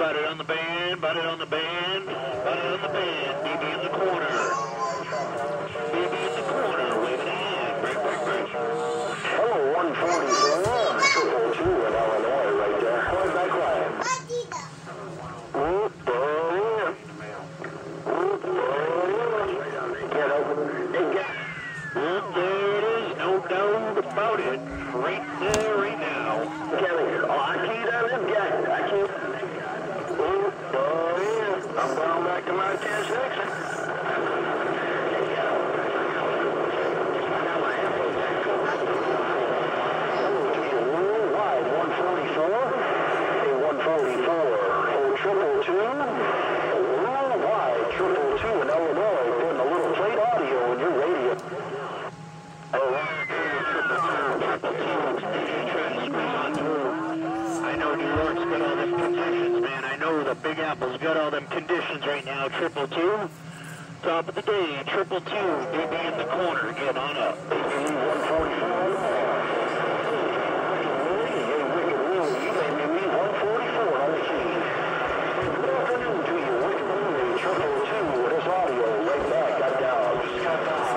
bite it on the band, bite it on the band, bite it on the band. BB in the corner. BB in the corner, wave it in. Break, break, break. Hello, 144, 222 in Illinois right there. Going back line. Whoop, oh, whoop, oh, get over. Hey, get. Whoop, there it is, no doubt about it. Right there, right now. Kelly, oh, I can't have this guy. I can't. Whoop, oh, yeah. I'm going back to my 10-6. The Big Apple's got all them conditions right now. 222. Top of the day. 222. BB in the corner. Get on up.